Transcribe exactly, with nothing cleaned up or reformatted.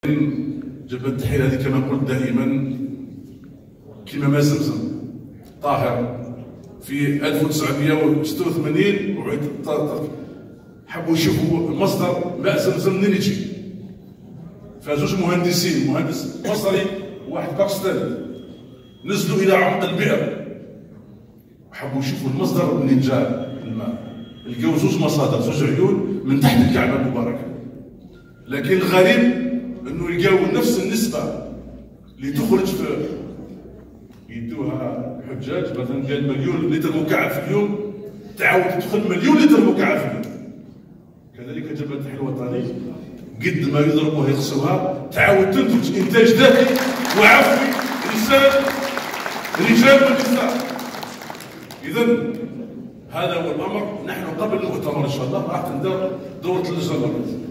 جبهة التحرير هذه كما قلت دائما كما ما زمزم طاهر في ألف وتسعمائة وستة وثمانين وعيد حبوا يشوفوا مصدر ماء زمزم منين يجي، فزوج مهندسين مهندس مصري وواحد باكستاني نزلوا الى عمق البئر وحبوا يشوفوا المصدر منين جاء الماء، لقاو زوج مصادر زوج عيون من تحت الكعبه المباركه. لكن الغريب انه لقاو نفس النسبه اللي تخرج في يدوها الحجاج، مثلا قال مليون لتر مكعب في اليوم تعاود تدخل مليون لتر مكعب في اليوم. كذلك جبهة التحرير الوطني قد ما يضربوها يقصوها تعاود تنتج انتاج ذاتي وعفوي رسالة رجال ونساء. اذا هذا هو الامر. نحن قبل المؤتمر ان شاء الله راح تندار دوره اللجنه الوطنيه.